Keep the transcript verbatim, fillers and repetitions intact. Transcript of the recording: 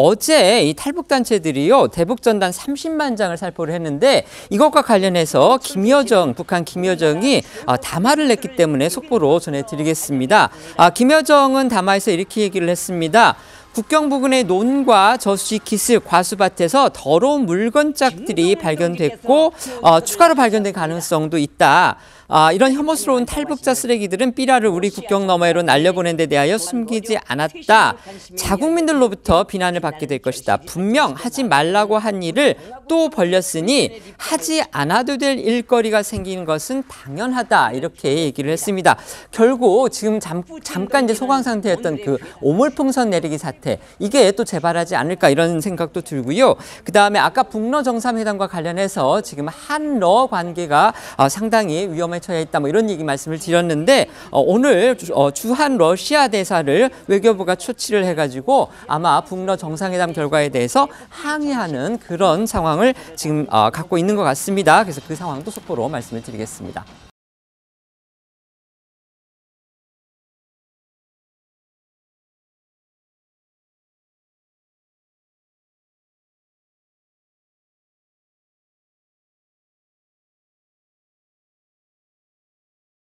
어제 이 탈북단체들이요, 대북전단 삼십만 장을 살포를 했는데 이것과 관련해서 김여정, 북한 김여정이 담화를 냈기 때문에 속보로 전해드리겠습니다. 김여정은 담화에서 이렇게 얘기를 했습니다. 국경 부근의 논과 저수지 기슭, 과수밭에서 더러운 물건짝들이 발견됐고 어, 추가로 발견될 가능성도 있다. 아, 이런 혐오스러운 탈북자 쓰레기들은 삐라를 우리 국경 너머로 날려보낸 데 대하여 숨기지 않았다. 자국민들로부터 비난을 받게 될 것이다. 분명 하지 말라고 한 일을 또 벌렸으니 하지 않아도 될 일거리가 생기는 것은 당연하다. 이렇게 얘기를 했습니다. 결국 지금 잠, 잠깐 이제 소강 상태였던 그 오물풍선 내리기 사태, 이게 또 재발하지 않을까 이런 생각도 들고요. 그 다음에 아까 북러 정상회담과 관련해서 지금 한러 관계가 어, 상당히 위험해 처해 있다, 뭐 이런 얘기 말씀을 드렸는데 어, 오늘 어, 주한 러시아 대사를 외교부가 초치를 해가지고 아마 북러 정상회담 결과에 대해서 항의하는 그런 상황을 지금 어, 갖고 있는 것 같습니다. 그래서 그 상황도 속보로 말씀을 드리겠습니다.